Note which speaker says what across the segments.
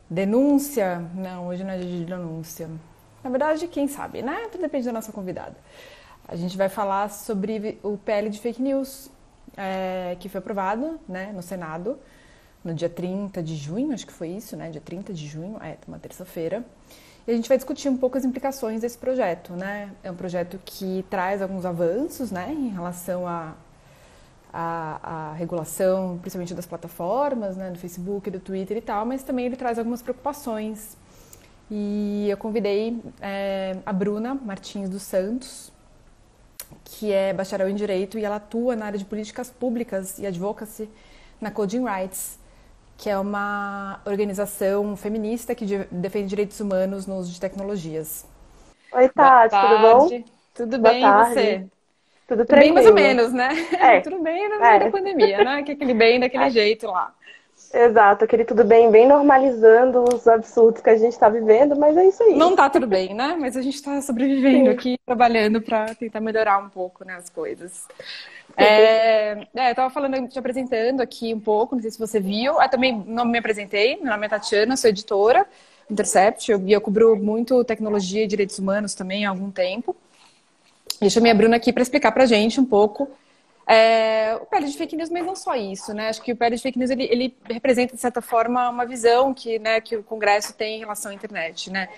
Speaker 1: Denúncia? Não, hoje não é dia de denúncia. Na verdade, quem sabe, né? Tudo depende da nossa convidada. A gente vai falar sobre o PL de fake news, que foi aprovado, né, no Senado no dia 30 de junho, acho que foi isso, né? Dia 30 de junho, uma terça-feira. E a gente vai discutir um pouco as implicações desse projeto, né? É um projeto que traz alguns avanços, né, em relação a regulação, principalmente das plataformas, né, do Facebook, do Twitter e tal, mas também ele traz algumas preocupações. E eu convidei a Bruna Martins dos Santos, que é bacharel em Direito e ela atua na área de políticas públicas e advocacy na Coding Rights, que é uma organização feminista que defende direitos humanos no uso de tecnologias.
Speaker 2: Oi,
Speaker 1: Boa
Speaker 2: Tati, tudo bom?
Speaker 1: tarde, tudo
Speaker 2: Boa
Speaker 1: bem e
Speaker 2: tarde.
Speaker 1: você?
Speaker 2: Tudo
Speaker 1: Tudo bem mais ou
Speaker 2: tranquilo.
Speaker 1: menos, né?
Speaker 2: É,
Speaker 1: Tudo bem no meio da
Speaker 2: é,
Speaker 1: pandemia, né? Que é aquele bem daquele jeito lá.
Speaker 2: exato. Aquele tudo bem, bem normalizando os absurdos que a gente está vivendo, mas é isso aí.
Speaker 1: Não tá tudo bem, né? Mas a gente está sobrevivendo
Speaker 2: Sim.
Speaker 1: aqui, trabalhando para tentar melhorar um pouco, né, as coisas. Eu tava falando, te apresentando aqui um pouco, não sei se você viu. Eu também não me apresentei, meu nome é Tatiana, sou editora Intercept, eu cubro muito tecnologia e direitos humanos também há algum tempo. E eu chamei a Bruna aqui para explicar pra gente um pouco o PL de fake news, mas não só isso, né? Acho que o PL de fake news ele representa, de certa forma, uma visão que, né, que o Congresso tem em relação à internet, né?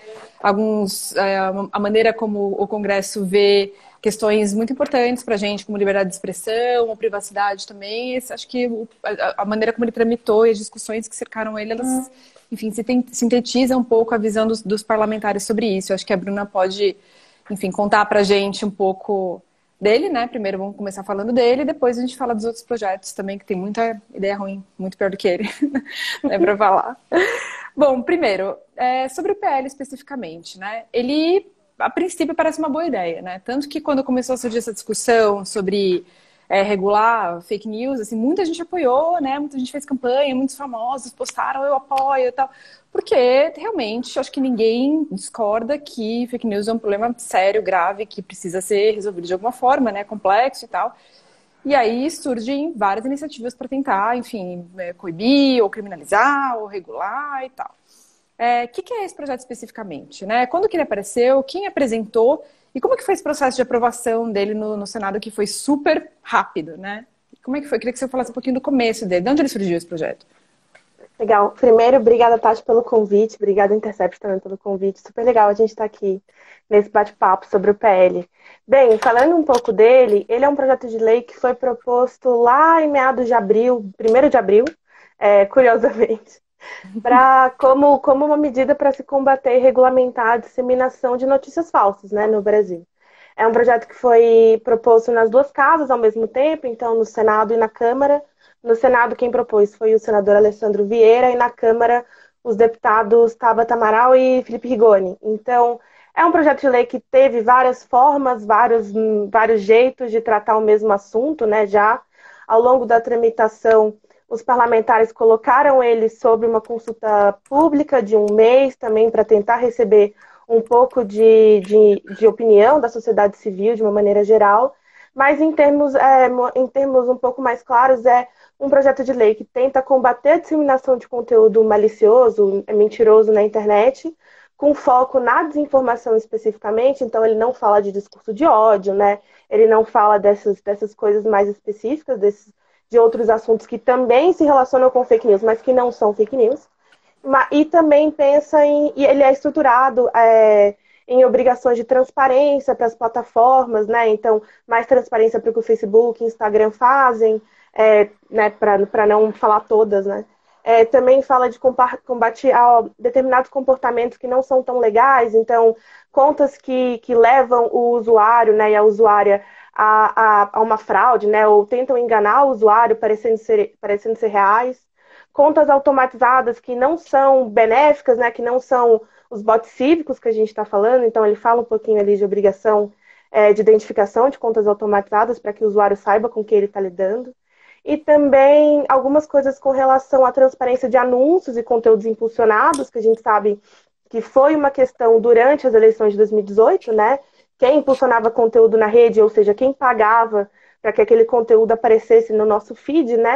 Speaker 1: A maneira como o Congresso vê questões muito importantes para a gente, como liberdade de expressão, ou privacidade também. Acho que a maneira como ele tramitou e as discussões que cercaram ele, elas, enfim, sintetizam um pouco a visão dos parlamentares sobre isso. Acho que a Bruna pode, enfim, contar para a gente um pouco dele, né? Primeiro vamos começar falando dele, depois a gente fala dos outros projetos também, que tem muita ideia ruim, muito pior do que ele, né, para falar. Bom, primeiro, sobre o PL especificamente, né? Ele, a princípio, parece uma boa ideia, né? Tanto que quando começou a surgir essa discussão sobre regular fake news, assim, muita gente apoiou, né? Muita gente fez campanha, muitos famosos postaram, eu apoio e tal. Porque, realmente, acho que ninguém discorda que fake news é um problema sério, grave, que precisa ser resolvido de alguma forma, né? Complexo e tal. E aí surgem várias iniciativas para tentar, enfim, coibir, ou criminalizar, ou regular e tal. Que é esse projeto especificamente, né? Quando que ele apareceu, quem apresentou e como que foi esse processo de aprovação dele no Senado, que foi super rápido, né? Como é que foi? Eu queria que você falasse um pouquinho do começo dele, de onde ele surgiu esse projeto.
Speaker 2: Legal. Primeiro, obrigada, Tati, pelo convite. Obrigada, Intercept, também pelo convite. Super legal a gente estar aqui nesse bate-papo sobre o PL. Bem, falando um pouco dele, ele é um projeto de lei que foi proposto lá em meados de abril, 1º de abril, curiosamente, como uma medida para se combater e regulamentar a disseminação de notícias falsas, né, no Brasil. É um projeto que foi proposto nas duas casas ao mesmo tempo, então no Senado e na Câmara. No Senado, quem propôs foi o senador Alessandro Vieira, e na Câmara, os deputados Tabata Amaral e Felipe Rigoni. Então, é um projeto de lei que teve várias formas, vários jeitos de tratar o mesmo assunto, né? Já ao longo da tramitação, os parlamentares colocaram ele sobre uma consulta pública de um mês também para tentar receber um pouco de opinião da sociedade civil de uma maneira geral, mas em termos um pouco mais claros, é um projeto de lei que tenta combater a disseminação de conteúdo malicioso, mentiroso na internet, com foco na desinformação especificamente, então ele não fala de discurso de ódio, né? Ele não fala dessas coisas mais específicas, de outros assuntos que também se relacionam com fake news, mas que não são fake news. E também pensa e ele é estruturado em obrigações de transparência para as plataformas, né? Então, mais transparência para o que o Facebook e o Instagram fazem, né? Para não falar todas, né? Também fala de combate a determinados comportamentos que não são tão legais, então, contas que levam o usuário, né, e a usuária a uma fraude, né? Ou tentam enganar o usuário parecendo ser reais, contas automatizadas que não são benéficas, né, que não são os bots cívicos que a gente está falando. Então, ele fala um pouquinho ali de obrigação de identificação de contas automatizadas para que o usuário saiba com que ele está lidando. E também algumas coisas com relação à transparência de anúncios e conteúdos impulsionados, que a gente sabe que foi uma questão durante as eleições de 2018, né? Quem impulsionava conteúdo na rede, ou seja, quem pagava para que aquele conteúdo aparecesse no nosso feed, né?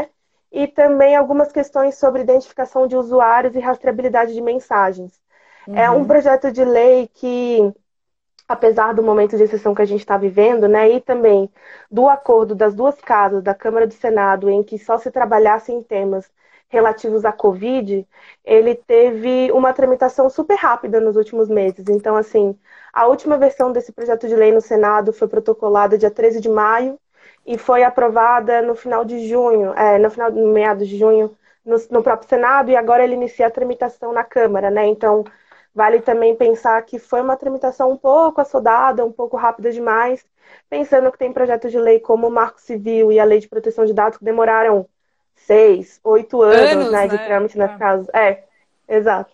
Speaker 2: e também algumas questões sobre identificação de usuários e rastreabilidade de mensagens. É um
Speaker 1: Uhum.
Speaker 2: projeto de lei que, apesar do momento de exceção que a gente está vivendo, né, e também do acordo das duas casas, da Câmara e do Senado, em que só se trabalhasse em temas relativos à Covid, ele teve uma tramitação super rápida nos últimos meses. Então, assim, a última versão desse projeto de lei no Senado foi protocolada dia 13 de maio e foi aprovada no final de junho, no meados de junho, no próprio Senado, e agora ele inicia a tramitação na Câmara, né? Então, vale também pensar que foi uma tramitação um pouco assodada, um pouco rápida demais, pensando que tem projetos de lei como o Marco Civil e a Lei de Proteção de Dados que demoraram 6, 8 anos,
Speaker 1: Anos,
Speaker 2: né, de
Speaker 1: né?
Speaker 2: trâmite nas casas. Exato.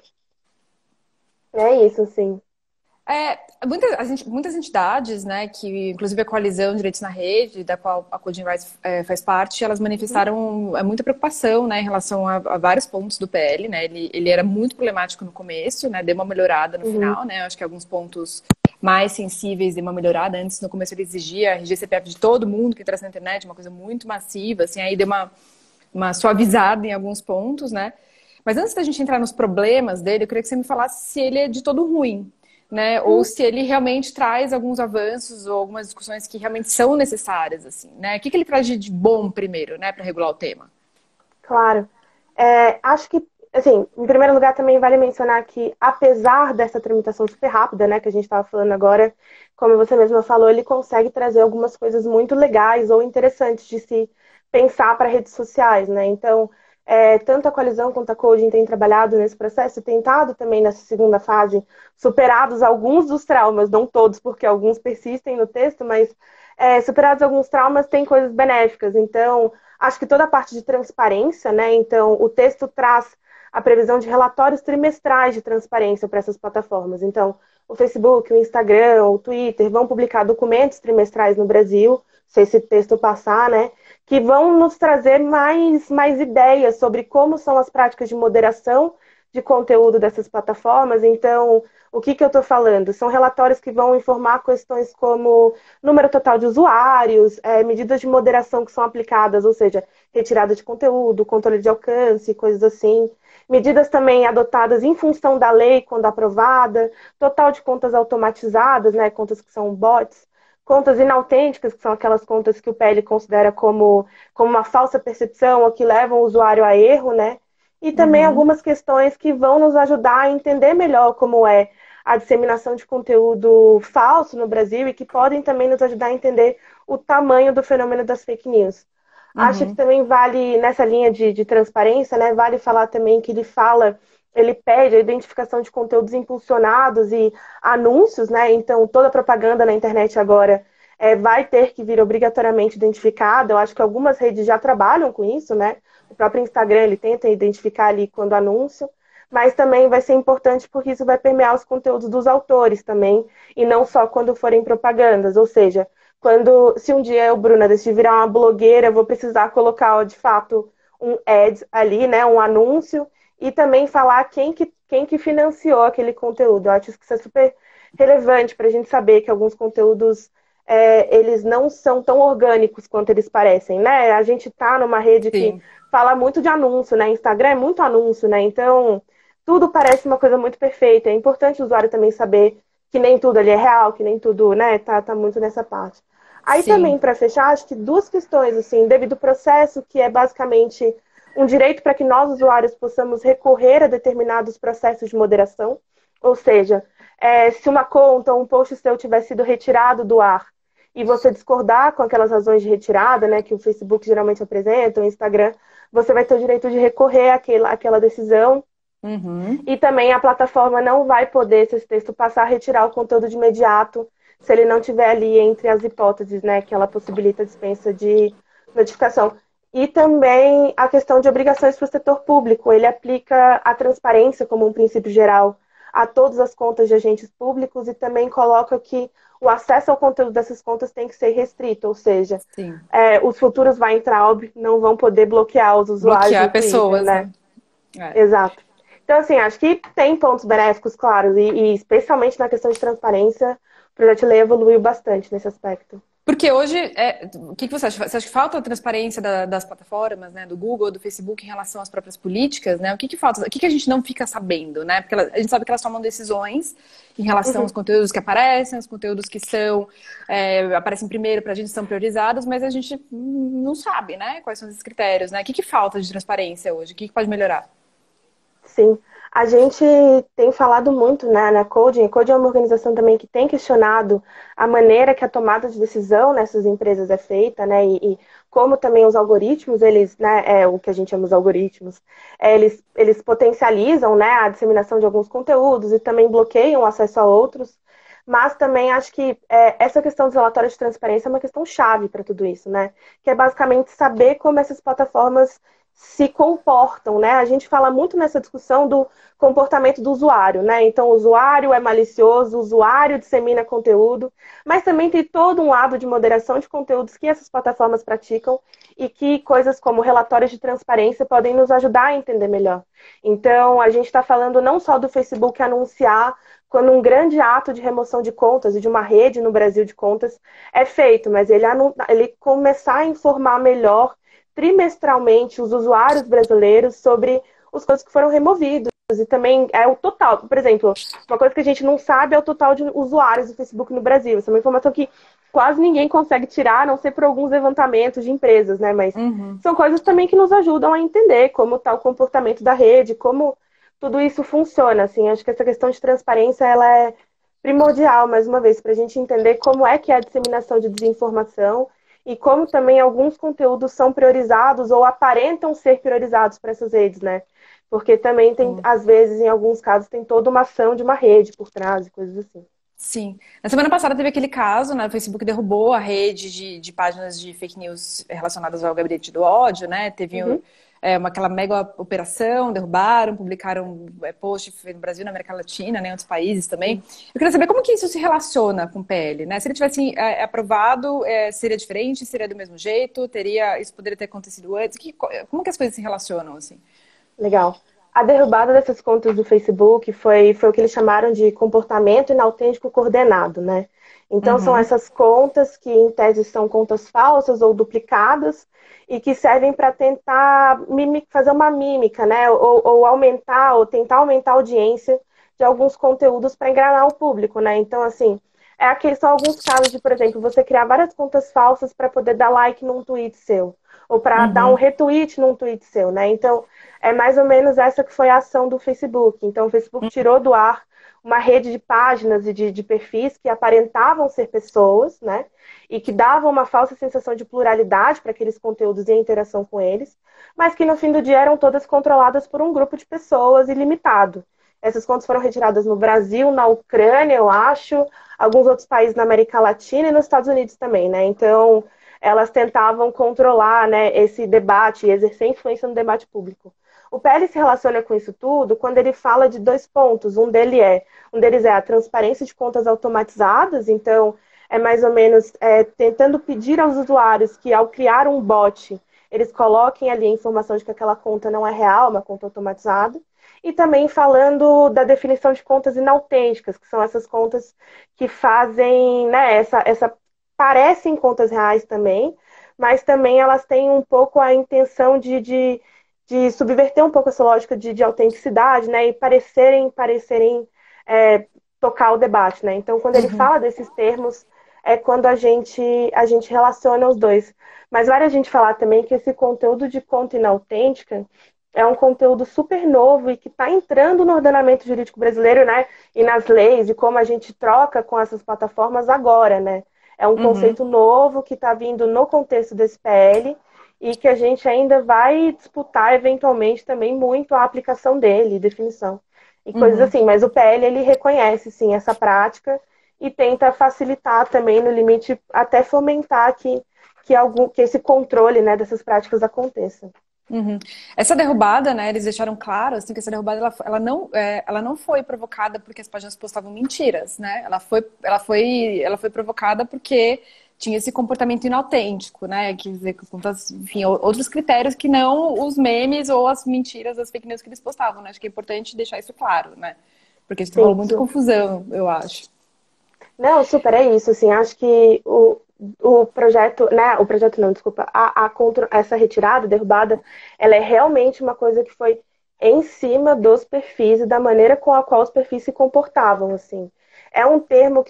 Speaker 2: É isso, assim.
Speaker 1: Muitas entidades, né, que inclusive a Coalizão Direitos na Rede, da qual a Coding Rights faz parte, elas
Speaker 2: Uhum,
Speaker 1: manifestaram muita preocupação, né, em relação a vários pontos do PL, né, ele era muito problemático no começo, né, deu uma melhorada no
Speaker 2: uhum,
Speaker 1: final, né, acho que alguns pontos mais sensíveis deu uma melhorada. Antes, no começo, ele exigia RG CPF de todo mundo que entrasse na internet, uma coisa muito massiva, assim, aí deu uma suavizada em alguns pontos, né. Mas antes da gente entrar nos problemas dele, eu queria que você me falasse se ele é de todo ruim, né? Ou
Speaker 2: uhum.
Speaker 1: se ele realmente traz alguns avanços ou algumas discussões que realmente são necessárias, assim, né? O que ele traz de bom primeiro, né, para regular o tema?
Speaker 2: Claro. Acho que, assim, em primeiro lugar, também vale mencionar que, apesar dessa tramitação super rápida, né, que a gente estava falando agora, como você mesma falou, ele consegue trazer algumas coisas muito legais ou interessantes de se pensar para redes sociais, né? Então, tanto a Coalizão quanto a Coding têm trabalhado nesse processo e tentado também nessa segunda fase, superados alguns dos traumas, não todos, porque alguns persistem no texto, mas superados alguns traumas, tem coisas benéficas. Então, acho que toda a parte de transparência, né? Então, o texto traz a previsão de relatórios trimestrais de transparência para essas plataformas. Então, o Facebook, o Instagram, o Twitter vão publicar documentos trimestrais no Brasil, se esse texto passar, né? Que vão nos trazer mais ideias sobre como são as práticas de moderação de conteúdo dessas plataformas. Então, o que eu estou falando? São relatórios que vão informar questões como número total de usuários, medidas de moderação que são aplicadas, ou seja, retirada de conteúdo, controle de alcance, coisas assim. Medidas também adotadas em função da lei, quando aprovada, total de contas automatizadas, né, contas que são bots, contas inautênticas, que são aquelas contas que o PL considera como uma falsa percepção ou que levam o usuário a erro, né? E também
Speaker 1: Uhum,
Speaker 2: algumas questões que vão nos ajudar a entender melhor como é a disseminação de conteúdo falso no Brasil e que podem também nos ajudar a entender o tamanho do fenômeno das fake news. Acho que
Speaker 1: uhum,
Speaker 2: também vale, nessa linha de transparência, né, vale falar também que ele pede a identificação de conteúdos impulsionados e anúncios, né? Então, toda propaganda na internet agora vai ter que vir obrigatoriamente identificada. Eu acho que algumas redes já trabalham com isso, né? O próprio Instagram, ele tenta identificar ali quando anúncio, mas também vai ser importante porque isso vai permear os conteúdos dos autores também, e não só quando forem propagandas, ou seja, se um dia eu, Bruna, decidir virar uma blogueira, eu vou precisar colocar, ó, de fato, um ad ali, né, um anúncio, e também falar quem que financiou aquele conteúdo. Eu acho que isso é super relevante para a gente saber que alguns conteúdos eles não são tão orgânicos quanto eles parecem, né? A gente tá numa rede que
Speaker 1: sim.
Speaker 2: fala muito de anúncio, né? Instagram é muito anúncio, né? Então, tudo parece uma coisa muito perfeita. É importante o usuário também saber que nem tudo ali é real, que nem tudo, né, tá muito nessa parte. Aí
Speaker 1: Sim.
Speaker 2: também, para fechar, acho que duas questões, assim, devido ao processo, que é basicamente um direito para que nós, usuários, possamos recorrer a determinados processos de moderação, ou seja, se uma conta ou um post seu tiver sido retirado do ar e você discordar com aquelas razões de retirada, né, que o Facebook geralmente apresenta, o Instagram, você vai ter o direito de recorrer àquela decisão
Speaker 1: Uhum.
Speaker 2: e também a plataforma não vai poder, se esse texto passar, a retirar o conteúdo de imediato, se ele não tiver ali entre as hipóteses, né, que ela possibilita a dispensa de notificação. E também a questão de obrigações para o setor público. Ele aplica a transparência como um princípio geral a todas as contas de agentes públicos e também coloca que o acesso ao conteúdo dessas contas tem que ser restrito, ou seja,
Speaker 1: Sim.
Speaker 2: os futuros Weintraub não vão poder bloquear os usuários no
Speaker 1: Bloquear
Speaker 2: Twitter,
Speaker 1: pessoas,
Speaker 2: né?
Speaker 1: né? É.
Speaker 2: Exato. Então, assim, acho que tem pontos benéficos, claro, e especialmente na questão de transparência, o projeto de lei evoluiu bastante nesse aspecto.
Speaker 1: Porque hoje, o que você acha? Você acha que falta transparência das plataformas, né, do Google, do Facebook em relação às próprias políticas, né? O que falta? O que a gente não fica sabendo, né? Porque a gente sabe que elas tomam decisões em relação aos
Speaker 2: Uhum.
Speaker 1: conteúdos que aparecem, aos conteúdos que aparecem primeiro para a gente são priorizados, mas a gente não sabe, né? Quais são esses critérios, né? O que falta de transparência hoje? O que pode melhorar?
Speaker 2: Sim, a gente tem falado muito, né, na Coding. A Coding é uma organização também que tem questionado a maneira que a tomada de decisão nessas empresas é feita, né, e como também os algoritmos, eles, né, o que a gente chama os algoritmos, eles potencializam, né, a disseminação de alguns conteúdos e também bloqueiam o acesso a outros. Mas também acho que essa questão dos relatórios de transparência é uma questão chave para tudo isso, né? Que é basicamente saber como essas plataformas se comportam, né? A gente fala muito nessa discussão do comportamento do usuário, né? Então, o usuário é malicioso, o usuário dissemina conteúdo, mas também tem todo um lado de moderação de conteúdos que essas plataformas praticam e que coisas como relatórios de transparência podem nos ajudar a entender melhor. Então, a gente está falando não só do Facebook anunciar quando um grande ato de remoção de contas e de uma rede no Brasil de contas é feito, mas ele começar a informar melhor trimestralmente os usuários brasileiros sobre os conteúdos que foram removidos. E também é o total. Por exemplo, uma coisa que a gente não sabe é o total de usuários do Facebook no Brasil. Essa é uma informação que quase ninguém consegue tirar, a não ser por alguns levantamentos de empresas, né? Mas
Speaker 1: Uhum.
Speaker 2: são coisas também que nos ajudam a entender como está o comportamento da rede, como tudo isso funciona. Assim, acho que essa questão de transparência ela é primordial, mais uma vez, para a gente entender como é que é a disseminação de desinformação e como também alguns conteúdos são priorizados ou aparentam ser priorizados para essas redes, né? Porque também tem, às vezes, em alguns casos, tem toda uma ação de uma rede por trás e coisas assim.
Speaker 1: Sim. Na semana passada teve aquele caso, né? O Facebook derrubou a rede de páginas de fake news relacionadas ao gabinete do ódio, né? Teve
Speaker 2: Uhum.
Speaker 1: aquela mega operação, derrubaram, publicaram post no Brasil, na América Latina, né? Em outros países também.
Speaker 2: Sim.
Speaker 1: Eu queria saber como que isso se relaciona com o PL, né? Se ele tivesse aprovado, seria diferente? Seria do mesmo jeito? Isso poderia ter acontecido antes? Como que as coisas se relacionam, assim?
Speaker 2: Legal. A derrubada dessas contas do Facebook foi o que eles chamaram de comportamento inautêntico coordenado, né? Então, são
Speaker 1: Uhum.
Speaker 2: essas contas que, em tese, são contas falsas ou duplicadas e que servem para tentar fazer uma mímica, né? Ou aumentar, ou tentar aumentar a audiência de alguns conteúdos para enganar o público, né? Então, assim, são alguns casos de, por exemplo, você criar várias contas falsas para poder dar like num tweet seu, ou para dar um
Speaker 1: Uhum.
Speaker 2: retweet num tweet seu, né? Então, é mais ou menos essa que foi a ação do Facebook. Então, o Facebook tirou do ar uma rede de páginas e de perfis que aparentavam ser pessoas, né? E que davam uma falsa sensação de pluralidade para aqueles conteúdos e a interação com eles, mas que no fim do dia eram todas controladas por um grupo de pessoas ilimitado. Essas contas foram retiradas no Brasil, na Ucrânia, eu acho, alguns outros países na América Latina e nos Estados Unidos também, né? Então, elas tentavam controlar, né, esse debate e exercer influência no debate público. O PL se relaciona com isso tudo quando ele fala de dois pontos. Um deles é a transparência de contas automatizadas, então é mais ou menos tentando pedir aos usuários que ao criar um bot, eles coloquem ali a informação de que aquela conta não é real, uma conta automatizada. E também falando da definição de contas inautênticas, que são essas contas que fazem, né, parecem contas reais também, mas também elas têm um pouco a intenção de subverter um pouco essa lógica de autenticidade, né? E parecerem tocar o debate, né? Então, quando ele
Speaker 1: Uhum.
Speaker 2: fala desses termos, é quando a gente relaciona os dois. Mas vale a gente falar também que esse conteúdo de conta inautêntica é um conteúdo super novo e que está entrando no ordenamento jurídico brasileiro, né? E nas leis, e como a gente troca com essas plataformas agora, né? É um
Speaker 1: Uhum.
Speaker 2: conceito novo que está vindo no contexto desse PL e que a gente ainda vai disputar eventualmente também muito a aplicação dele, definição e coisas
Speaker 1: Uhum.
Speaker 2: assim. Mas o PL ele reconhece sim essa prática e tenta facilitar também no limite até fomentar que esse controle, né, dessas práticas aconteça.
Speaker 1: Uhum. Essa derrubada, né, eles deixaram claro assim, que essa derrubada ela não foi provocada porque as páginas postavam mentiras, né? Ela foi provocada porque tinha esse comportamento inautêntico, né? Quer dizer, enfim, outros critérios que não os memes ou as mentiras, as fake news que eles postavam, né? Acho que é importante deixar isso claro, né? Porque isso rolou
Speaker 2: Sim,
Speaker 1: muito confusão, eu acho.
Speaker 2: não, super, é isso, assim, acho que o projeto, né? O projeto não, desculpa. Essa retirada, derrubada, ela é realmente uma coisa que foi em cima dos perfis e da maneira com a qual os perfis se comportavam, assim. É um termo que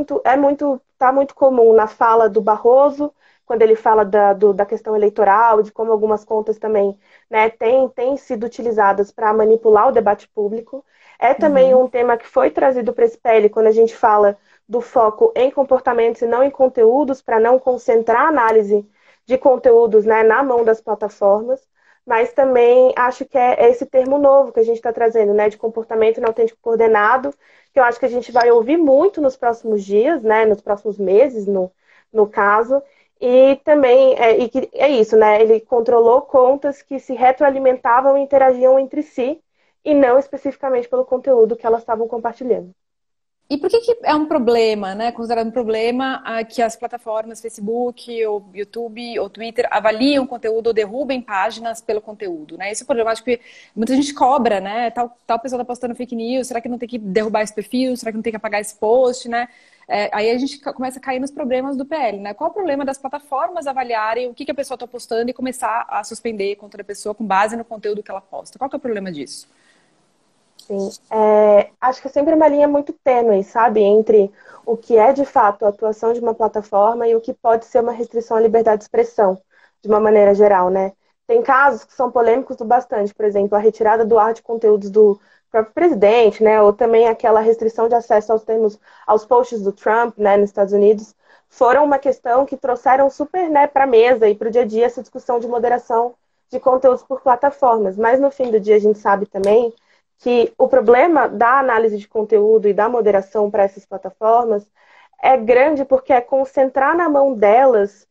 Speaker 2: tá muito comum na fala do Barroso, quando ele fala da questão eleitoral, de como algumas contas também, né, têm sido utilizadas para manipular o debate público. É também
Speaker 1: Uhum.
Speaker 2: um tema que foi trazido para esse PL quando a gente fala do foco em comportamentos e não em conteúdos, para não concentrar a análise de conteúdos, né, na mão das plataformas. Mas também acho que é esse termo novo que a gente está trazendo, né, de comportamento não autêntico coordenado, que eu acho que a gente vai ouvir muito nos próximos dias, né, nos próximos meses, no caso. E também e que é isso, né? Ele controlou contas que se retroalimentavam e interagiam entre si, e não especificamente pelo conteúdo que elas estavam compartilhando.
Speaker 1: E por que que é um problema, né? Considerado um problema que as plataformas Facebook, ou YouTube, ou Twitter avaliam o conteúdo ou derrubem páginas pelo conteúdo, né? Esse é o problema. Acho que muita gente cobra, né? Tal pessoa tá postando fake news, será que não tem que derrubar esse perfil? Será que não tem que apagar esse post, né? Aí a gente começa a cair nos problemas do PL, né? Qual o problema das plataformas avaliarem o que a pessoa está postando e começar a suspender contra a pessoa com base no conteúdo que ela posta? Qual que é o problema disso?
Speaker 2: Sim, acho que é sempre uma linha muito tênue, sabe, entre o que é de fato a atuação de uma plataforma e o que pode ser uma restrição à liberdade de expressão, de uma maneira geral, né? Tem casos que são polêmicos o bastante, por exemplo, a retirada do ar de conteúdos do próprio presidente, né? Ou também aquela restrição de acesso aos posts do Trump, né, nos Estados Unidos, foram uma questão que trouxeram super, né, para a mesa e para o dia a dia essa discussão de moderação de conteúdos por plataformas. Mas no fim do dia a gente sabe também que o problema da análise de conteúdo e da moderação para essas plataformas é grande porque é concentrar na mão delas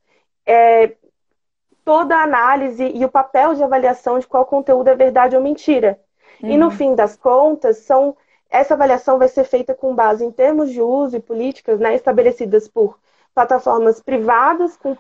Speaker 2: toda a análise e o papel de avaliação de qual conteúdo é verdade ou mentira. E no
Speaker 1: Uhum.
Speaker 2: fim das contas, essa avaliação vai ser feita com base em termos de uso e políticas, né, estabelecidas por plataformas privadas com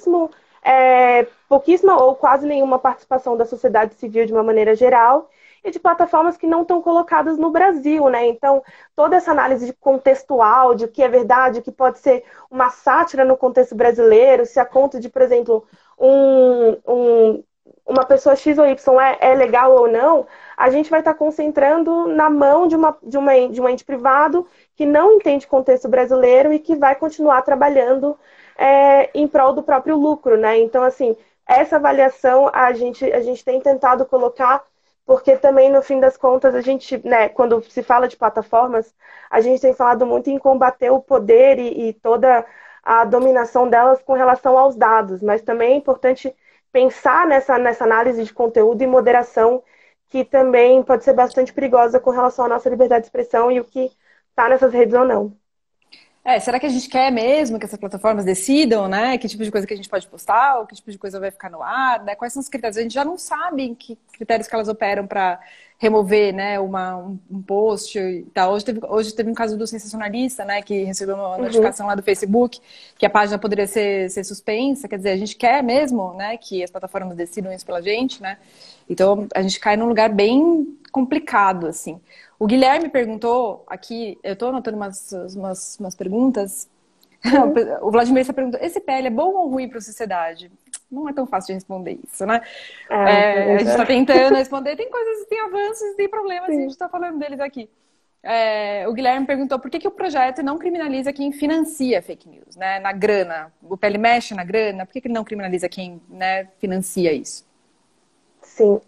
Speaker 2: pouquíssima ou quase nenhuma participação da sociedade civil de uma maneira geral, e de plataformas que não estão colocadas no Brasil, né? Então, toda essa análise de contextual, de o que é verdade, o que pode ser uma sátira no contexto brasileiro, se a conta de, por exemplo, um, um, uma pessoa X ou Y é legal ou não, a gente vai estar concentrando na mão de um ente privado que não entende contexto brasileiro e que vai continuar trabalhando em prol do próprio lucro, né? Então, assim, essa avaliação a gente tem tentado colocar, porque também, no fim das contas, a gente, né, quando se fala de plataformas, a gente tem falado muito em combater o poder e toda a dominação delas com relação aos dados, mas também é importante pensar nessa análise de conteúdo e moderação, que também pode ser bastante perigosa com relação à nossa liberdade de expressão e o que está nessas redes ou não.
Speaker 1: Será que a gente quer mesmo que essas plataformas decidam, né? Que tipo de coisa que a gente pode postar, ou que tipo de coisa vai ficar no ar, né? Quais são os critérios? A gente já não sabe em que critérios que elas operam para remover, né, um post e tal. Hoje teve um caso do sensacionalista, né, que recebeu uma
Speaker 2: Uhum.
Speaker 1: notificação lá do Facebook que a página poderia ser suspensa. Quer dizer, a gente quer mesmo, né, que as plataformas decidam isso pela gente, né? Então a gente cai num lugar bem complicado, assim. O Guilherme perguntou aqui, eu estou anotando umas perguntas.
Speaker 2: Uhum.
Speaker 1: O Vladimir está perguntando: esse PL é bom ou ruim para a sociedade? Não é tão fácil de responder isso, né?
Speaker 2: É uma
Speaker 1: A gente está
Speaker 2: pergunta.
Speaker 1: tentando responder. Tem coisas, tem avanços, tem problemas, e a gente
Speaker 2: Sim.
Speaker 1: está falando deles aqui. O Guilherme perguntou por que o projeto não criminaliza quem financia fake news, né? Na grana. O PL mexe na grana, por que ele não criminaliza quem, né, financia isso?
Speaker 2: Sim,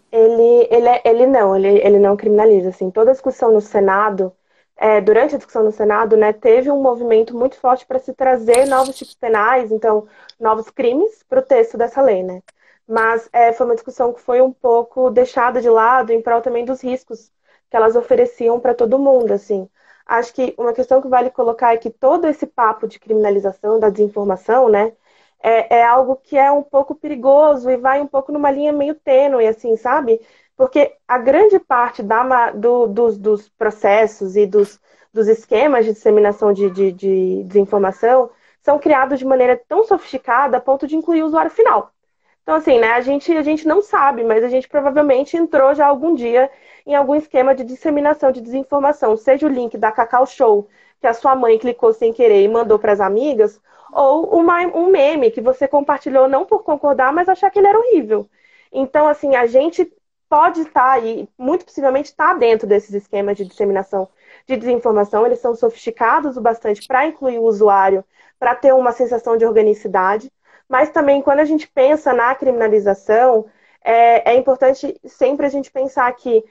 Speaker 2: ele não criminaliza, assim, toda a discussão no Senado, durante a discussão no Senado, né, teve um movimento muito forte para se trazer novos tipos penais, então, novos crimes para o texto dessa lei, né, mas foi uma discussão que foi um pouco deixada de lado em prol também dos riscos que elas ofereciam para todo mundo, assim. Acho que uma questão que vale colocar é que todo esse papo de criminalização da desinformação, né, é algo que é um pouco perigoso e vai um pouco numa linha meio tênue, assim, sabe? Porque a grande parte dos processos e dos esquemas de disseminação de desinformação são criados de maneira tão sofisticada a ponto de incluir o usuário final. Então, assim, né, a gente não sabe, mas a gente provavelmente entrou já algum dia em algum esquema de disseminação de desinformação, seja o link da Cacau Show, que a sua mãe clicou sem querer e mandou para as amigas, ou um meme que você compartilhou não por concordar, mas achar que ele era horrível. Então, assim, a gente pode estar aí, muito possivelmente está dentro desses esquemas de disseminação de desinformação. Eles são sofisticados o bastante para incluir o usuário, para ter uma sensação de organicidade. Mas também, quando a gente pensa na criminalização, é importante sempre a gente pensar que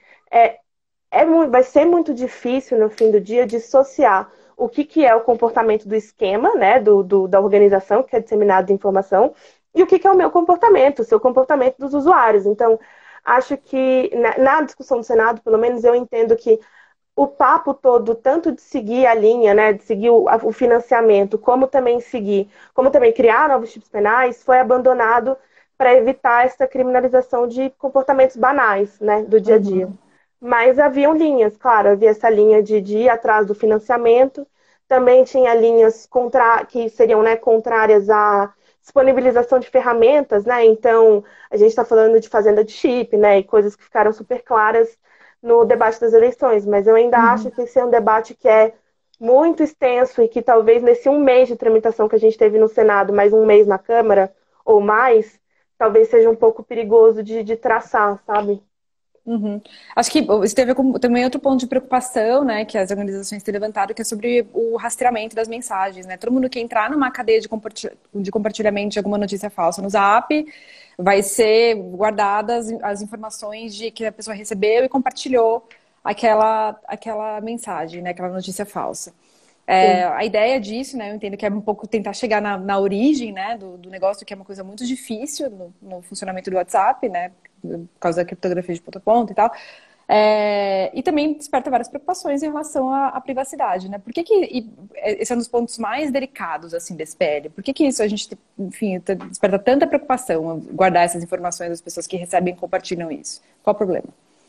Speaker 2: vai ser muito difícil, no fim do dia, dissociar o que é o comportamento do esquema, né, da organização que é disseminada de informação, e o que é o meu comportamento, o seu comportamento dos usuários. Então, acho que na discussão do Senado, pelo menos, eu entendo que o papo todo, tanto de seguir a linha, né, de seguir o financiamento, como também criar novos tipos penais, foi abandonado para evitar essa criminalização de comportamentos banais, né, do dia a dia.
Speaker 1: Uhum.
Speaker 2: Mas haviam linhas, claro, havia essa linha de ir atrás do financiamento, também tinha linhas que seriam, né, contrárias à disponibilização de ferramentas, né, então a gente está falando de fazenda de chip, né, e coisas que ficaram super claras no debate das eleições, mas eu ainda acho
Speaker 1: Uhum.
Speaker 2: que esse é um debate que é muito extenso e que talvez nesse um mês de tramitação que a gente teve no Senado, mais um mês na Câmara, ou mais, talvez seja um pouco perigoso de traçar, sabe?
Speaker 1: Uhum. Acho que isso teve também outro ponto de preocupação, né, que as organizações têm levantado, que é sobre o rastreamento das mensagens, né? Todo mundo que entrar numa cadeia de compartilhamento de alguma notícia falsa no Zap, vai ser guardadas as informações de que a pessoa recebeu e compartilhou aquela mensagem, né, aquela notícia falsa.
Speaker 2: Sim.
Speaker 1: A ideia disso, né, eu entendo que é um pouco tentar chegar na origem, né, do negócio, que é uma coisa muito difícil no funcionamento do WhatsApp, né, por causa da criptografia de ponta a ponta e tal. E também desperta várias preocupações em relação à privacidade, né? Por que esse é um dos pontos mais delicados, assim, desse PL? Por que isso a gente, enfim, desperta tanta preocupação guardar essas informações das pessoas que recebem e compartilham isso? Qual o problema?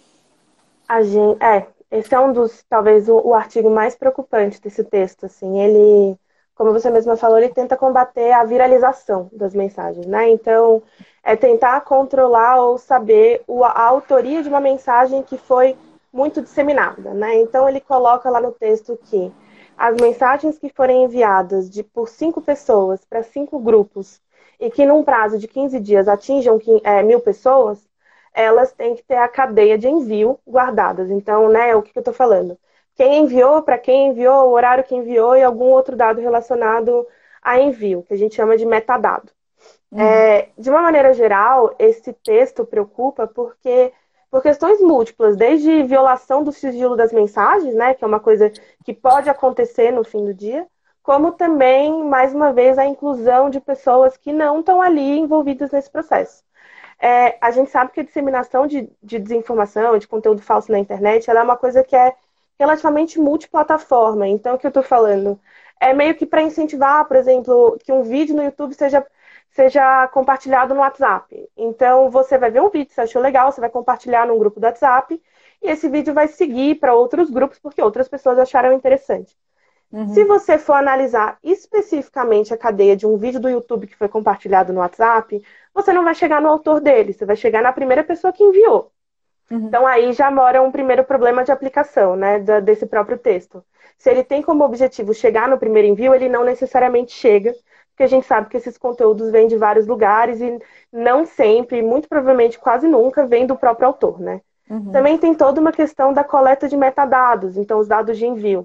Speaker 2: Esse é um dos, talvez, o artigo mais preocupante desse texto, assim, ele, como você mesma falou, ele tenta combater a viralização das mensagens, né? Então, é tentar controlar ou saber a autoria de uma mensagem que foi muito disseminada, né? Então, ele coloca lá no texto que as mensagens que forem enviadas por 5 pessoas para 5 grupos e que num prazo de 15 dias atinjam 1.000 pessoas, elas têm que ter a cadeia de envio guardadas. Então, né, o que eu estou falando? Quem enviou, para quem enviou, o horário que enviou e algum outro dado relacionado a envio, que a gente chama de metadado.
Speaker 1: Uhum.
Speaker 2: De uma maneira geral, esse texto preocupa por questões múltiplas, desde violação do sigilo das mensagens, né, que é uma coisa que pode acontecer no fim do dia, como também, mais uma vez, a inclusão de pessoas que não estão ali envolvidas nesse processo. A gente sabe que a disseminação de desinformação, de conteúdo falso na internet, ela é uma coisa que é relativamente multiplataforma. Então, o que eu estou falando é meio que para incentivar, por exemplo, que um vídeo no YouTube seja compartilhado no WhatsApp. Então, você vai ver um vídeo, você achou legal, você vai compartilhar num grupo do WhatsApp, e esse vídeo vai seguir para outros grupos, porque outras pessoas acharam interessante. Se
Speaker 1: Uhum.
Speaker 2: você for analisar especificamente a cadeia de um vídeo do YouTube que foi compartilhado no WhatsApp, você não vai chegar no autor dele, você vai chegar na primeira pessoa que enviou.
Speaker 1: Uhum.
Speaker 2: Então aí já mora um primeiro problema de aplicação, né, desse próprio texto. Se ele tem como objetivo chegar no primeiro envio, ele não necessariamente chega, porque a gente sabe que esses conteúdos vêm de vários lugares e não sempre, muito provavelmente quase nunca, vem do próprio autor, né?
Speaker 1: Uhum.
Speaker 2: Também tem toda uma questão da coleta de metadados, então os dados de envio.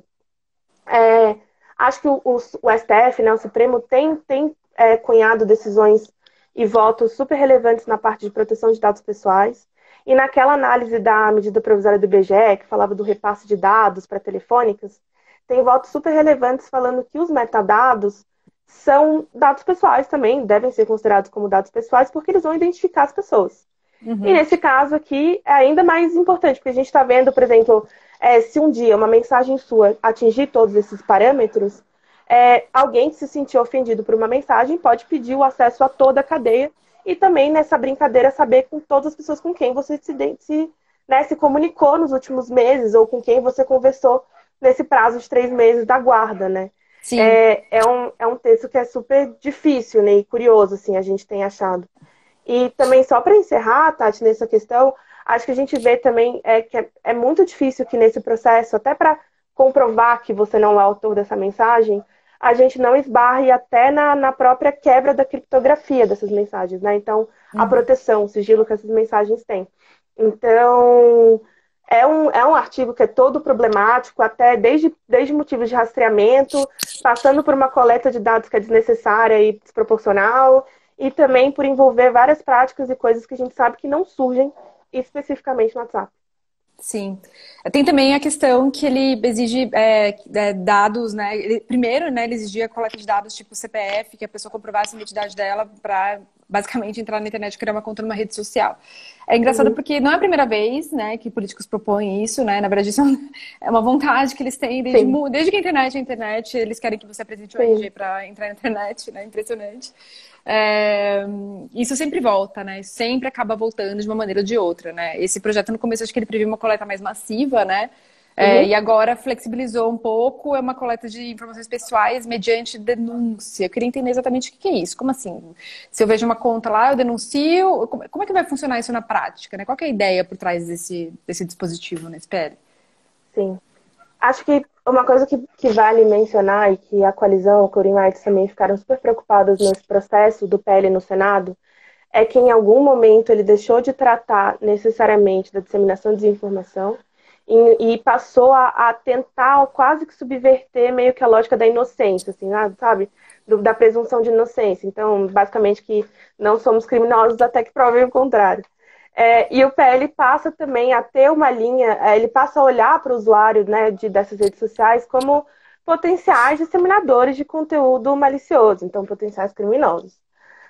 Speaker 2: É, Acho que o STF, né, o Supremo, tem cunhado decisões e votos super relevantes na parte de proteção de dados pessoais. E naquela análise da medida provisória do IBGE, que falava do repasse de dados para telefônicas, tem votos super relevantes falando que os metadados são dados pessoais também, devem ser considerados como dados pessoais, porque eles vão identificar as pessoas. E
Speaker 1: Uhum.
Speaker 2: nesse caso aqui é ainda mais importante, porque a gente está vendo, por exemplo, se um dia uma mensagem sua atingir todos esses parâmetros, alguém que se sentir ofendido por uma mensagem pode pedir o acesso a toda a cadeia e também nessa brincadeira saber com todas as pessoas com quem você se comunicou nos últimos meses ou com quem você conversou nesse prazo de 3 meses da guarda, né?
Speaker 1: Sim.
Speaker 2: É um texto que é super difícil, né, e curioso, assim, a gente tem achado. E também, só para encerrar, Tati, nessa questão, acho que a gente vê também que é muito difícil que nesse processo, até para comprovar que você não é o autor dessa mensagem, a gente não esbarre até na própria quebra da criptografia dessas mensagens, né? Então, a
Speaker 1: Uhum.
Speaker 2: proteção, o sigilo que essas mensagens têm. Então, é um artigo que é todo problemático, até desde motivos de rastreamento, passando por uma coleta de dados que é desnecessária e desproporcional, e também por envolver várias práticas e coisas que a gente sabe que não surgem especificamente no WhatsApp.
Speaker 1: Sim. Tem também a questão que ele exige dados, né? Primeiro, né, ele exigia a coleta de dados tipo CPF, que a pessoa comprovasse a identidade dela para basicamente entrar na internet e criar uma conta numa rede social. É engraçado
Speaker 2: Uhum.
Speaker 1: porque não é a primeira vez, né, que políticos propõem isso, né? Na verdade, isso é uma vontade que eles têm
Speaker 2: Sim,
Speaker 1: desde que a internet é a internet, eles querem que você apresente o
Speaker 2: sim.
Speaker 1: RG para entrar na internet, né? Impressionante. É, isso sempre volta, né? Sempre acaba voltando de uma maneira ou de outra, né? Esse projeto no começo acho que ele previa uma coleta mais massiva, né?
Speaker 2: Uhum.
Speaker 1: E agora flexibilizou um pouco, é uma coleta de informações pessoais mediante denúncia. Eu queria entender exatamente o que é isso. Como assim? Se eu vejo uma conta lá, eu denuncio. Como é que vai funcionar isso na prática, né? Qual que é a ideia por trás desse dispositivo na SPL?
Speaker 2: Sim. Acho que uma coisa que vale mencionar e que a coalizão, o Corim Rights também ficaram super preocupados nesse processo do PL no Senado, é que em algum momento ele deixou de tratar necessariamente da disseminação de desinformação e passou a tentar quase que subverter meio que a lógica da inocência, assim, sabe? Da presunção de inocência. Então, basicamente que não somos criminosos até que provem o contrário. E o PL passa também a ter uma linha, ele passa a olhar para o usuário, né, dessas redes sociais como potenciais disseminadores de conteúdo malicioso, então potenciais criminosos.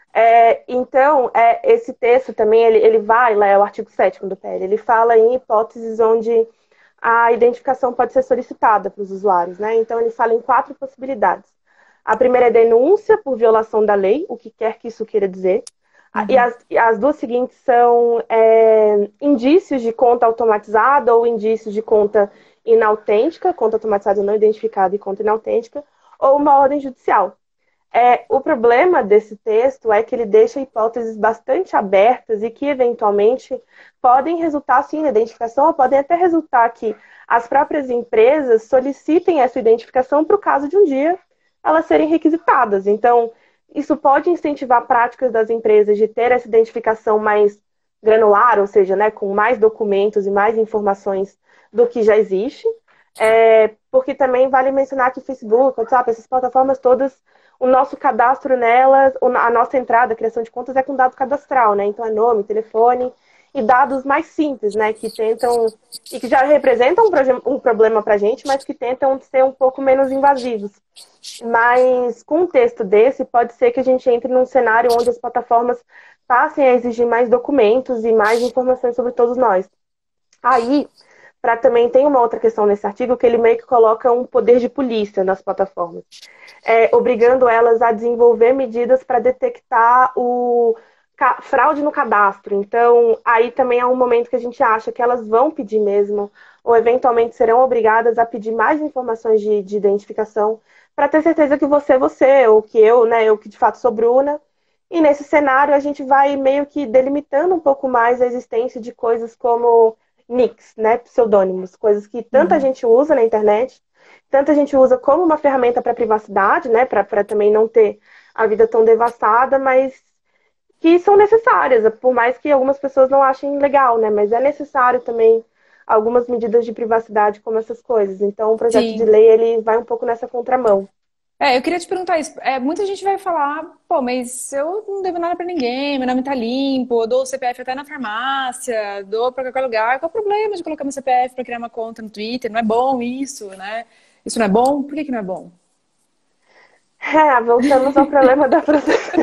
Speaker 2: Então, esse texto também, ele vai, lá é o artigo 7º do PL, ele fala em hipóteses onde a identificação pode ser solicitada para os usuários, né? Então, ele fala em 4 possibilidades. A primeira é denúncia por violação da lei, o que quer que isso queira dizer.
Speaker 1: Uhum.
Speaker 2: E as duas seguintes são indícios de conta automatizada ou indícios de conta inautêntica, conta automatizada não identificada e conta inautêntica, ou uma ordem judicial. O problema desse texto é que ele deixa hipóteses bastante abertas e que, eventualmente, podem resultar, sim, na identificação, ou podem até resultar que as próprias empresas solicitem essa identificação para o caso de um dia elas serem requisitadas. Então, isso pode incentivar práticas das empresas de ter essa identificação mais granular, ou seja, né, com mais documentos e mais informações do que já existe. Porque também vale mencionar que Facebook, WhatsApp, essas plataformas todas, o nosso cadastro nelas, a nossa entrada, a criação de contas é com dado cadastral, né? Então é nome, telefone e dados mais simples, né? Que tentam e que já representam um problema para a gente, mas que tentam ser um pouco menos invasivos. Mas com um texto desse, pode ser que a gente entre num cenário onde as plataformas passem a exigir mais documentos e mais informações sobre todos nós. Aí, também tem uma outra questão nesse artigo que ele meio que coloca um poder de polícia nas plataformas, obrigando elas a desenvolver medidas para detectar fraude no cadastro. Então, aí também é um momento que a gente acha que elas vão pedir mesmo, ou eventualmente serão obrigadas a pedir mais informações de identificação, para ter certeza que você é você, ou que eu, né, eu que de fato sou Bruna. E nesse cenário a gente vai meio que delimitando um pouco mais a existência de coisas como nicks, né, pseudônimos, coisas que tanta
Speaker 1: Uhum.
Speaker 2: gente usa na internet, tanta gente usa como uma ferramenta para privacidade, né, para também não ter a vida tão devastada, mas que são necessárias, por mais que algumas pessoas não achem legal, né, mas é necessário também algumas medidas de privacidade como essas coisas. Então, o projeto de
Speaker 1: Sim.
Speaker 2: lei ele vai um pouco nessa contramão.
Speaker 1: Eu queria te perguntar isso. Muita gente vai falar, pô, mas eu não devo nada pra ninguém, meu nome tá limpo, eu dou o CPF até na farmácia, dou pra qualquer lugar. Qual o problema de colocar meu CPF pra criar uma conta no Twitter? Não é bom isso, né? Isso não é bom? Por que que não é bom?
Speaker 2: Voltamos ao problema da proteção.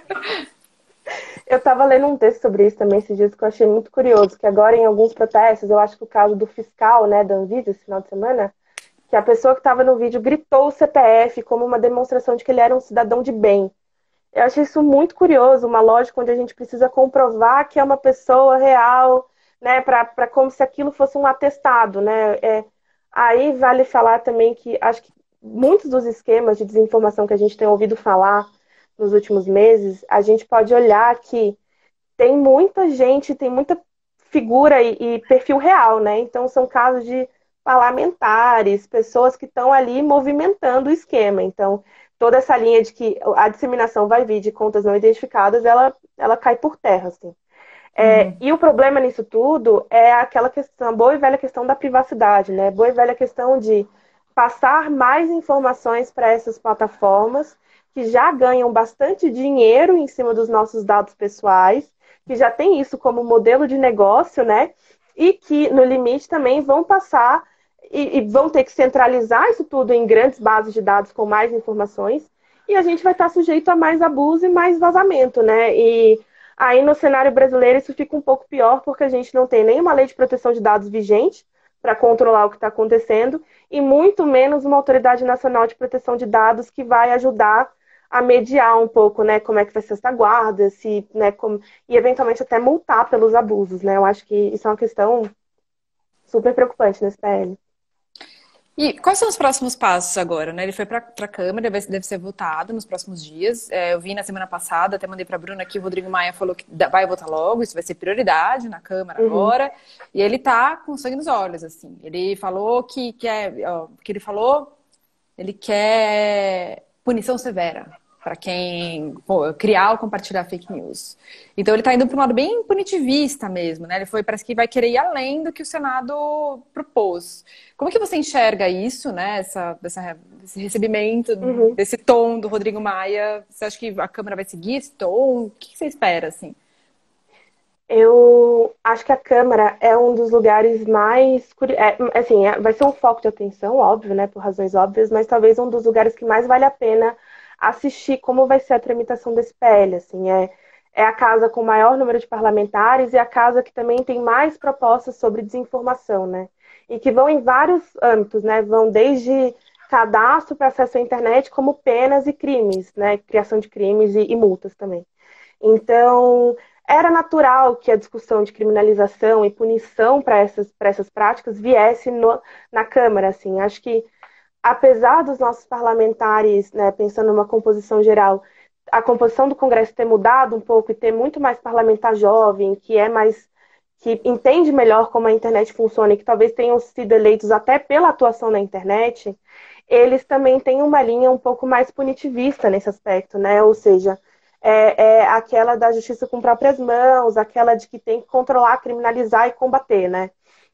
Speaker 2: Eu estava lendo um texto sobre isso também esses dias que eu achei muito curioso, que agora em alguns protestos, eu acho que o caso do fiscal, né, da Anvisa, esse final de semana, que a pessoa que estava no vídeo gritou o CPF como uma demonstração de que ele era um cidadão de bem. Eu achei isso muito curioso, uma lógica onde a gente precisa comprovar que é uma pessoa real, né, para como se aquilo fosse um atestado, né? Aí vale falar também que acho que muitos dos esquemas de desinformação que a gente tem ouvido falar nos últimos meses, a gente pode olhar que tem muita gente, tem muita figura e perfil real, né? Então são casos de parlamentares, pessoas que estão ali movimentando o esquema. Então, toda essa linha de que a disseminação vai vir de contas não identificadas, ela cai por terra, assim.
Speaker 1: Uhum.
Speaker 2: E o problema nisso tudo é aquela questão, a boa e velha questão da privacidade, né? Boa e velha questão de passar mais informações para essas plataformas que já ganham bastante dinheiro em cima dos nossos dados pessoais, que já tem isso como modelo de negócio, né? E que, no limite, também vão passar e vão ter que centralizar isso tudo em grandes bases de dados com mais informações, e a gente vai estar sujeito a mais abuso e mais vazamento, né? E aí, no cenário brasileiro, isso fica um pouco pior, porque a gente não tem nenhuma lei de proteção de dados vigente para controlar o que está acontecendo, e muito menos uma autoridade nacional de proteção de dados que vai ajudar a mediar um pouco, né, como é que vai ser essa guarda, se, né, como, e eventualmente até multar pelos abusos, né? Eu acho que isso é uma questão super preocupante nesse PL.
Speaker 1: E quais são os próximos passos agora, né? Ele foi para a Câmara, deve ser votado nos próximos dias. Eu vi na semana passada, até mandei para a Bruna que o Rodrigo Maia falou que vai votar logo, isso vai ser prioridade na Câmara
Speaker 2: Uhum.
Speaker 1: agora. E ele tá com sangue nos olhos, assim. Ele falou que quer, ó, que ele falou, ele quer punição severa para quem criar ou compartilhar fake news. Então ele está indo para um lado bem punitivista mesmo, né? Ele parece que vai querer ir além do que o Senado propôs. Como que você enxerga isso, né? Esse recebimento
Speaker 2: Uhum.
Speaker 1: desse tom do Rodrigo Maia? Você acha que a Câmara vai seguir esse tom? O que você espera, assim?
Speaker 2: Eu acho que a Câmara é um dos lugares mais. Assim, vai ser um foco de atenção, óbvio, né, por razões óbvias, mas talvez um dos lugares que mais vale a pena assistir como vai ser a tramitação desse PL. Assim, é a casa com o maior número de parlamentares e a casa que também tem mais propostas sobre desinformação, né? E que vão em vários âmbitos, né? Vão desde cadastro para acesso à internet, como penas e crimes, né? Criação de crimes e multas também. Então, era natural que a discussão de criminalização e punição para essas práticas viesse na Câmara. Assim. Acho que, apesar dos nossos parlamentares, né, pensando numa composição geral, a composição do Congresso ter mudado um pouco e ter muito mais parlamentar jovem, que entende melhor como a internet funciona e que talvez tenham sido eleitos até pela atuação na internet, eles também têm uma linha um pouco mais punitivista nesse aspecto, né? Ou seja, é aquela da justiça com próprias mãos, aquela de que tem que controlar, criminalizar e combater, né?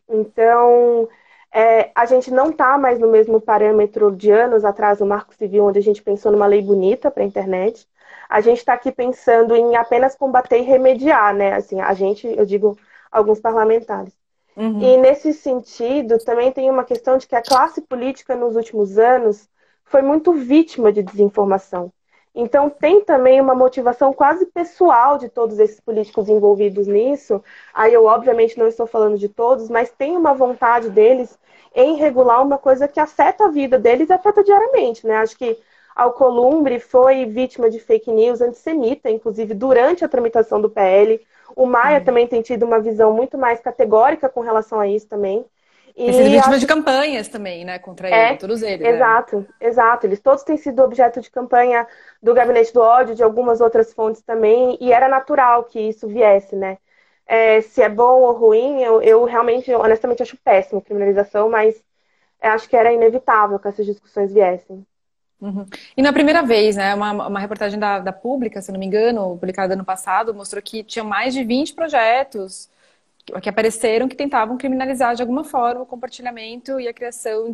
Speaker 2: Então, a gente não está mais no mesmo parâmetro de anos atrás do Marco Civil, onde a gente pensou numa lei bonita para a internet. A gente está aqui pensando em apenas combater e remediar, né? Assim, a gente, eu digo, alguns parlamentares.
Speaker 1: Uhum.
Speaker 2: E nesse sentido, também tem uma questão de que a classe política nos últimos anos foi muito vítima de desinformação. Então, tem também uma motivação quase pessoal de todos esses políticos envolvidos nisso. Aí eu, obviamente, não estou falando de todos, mas tem uma vontade deles em regular uma coisa que afeta a vida deles e afeta diariamente, né? Acho que Alcolumbre foi vítima de fake news antissemita, inclusive durante a tramitação do PL. O Maia
Speaker 1: Sim.
Speaker 2: também tem tido uma visão muito mais categórica com relação a isso também.
Speaker 1: Tem sido
Speaker 2: E
Speaker 1: vítima de
Speaker 2: acho
Speaker 1: campanhas também, né? Contra ele, todos eles, é.
Speaker 2: exato, exato. Eles todos têm sido objeto de campanha do Gabinete do Ódio, de algumas outras fontes também, e era natural que isso viesse, né? Se é bom ou ruim, eu realmente, honestamente, acho péssimo a criminalização, mas acho que era inevitável que essas discussões viessem.
Speaker 1: Uhum. E na primeira vez, né, uma reportagem da Pública, se não me engano, publicada ano passado, mostrou que tinha mais de 20 projetos que apareceram que tentavam criminalizar de alguma forma o compartilhamento e a criação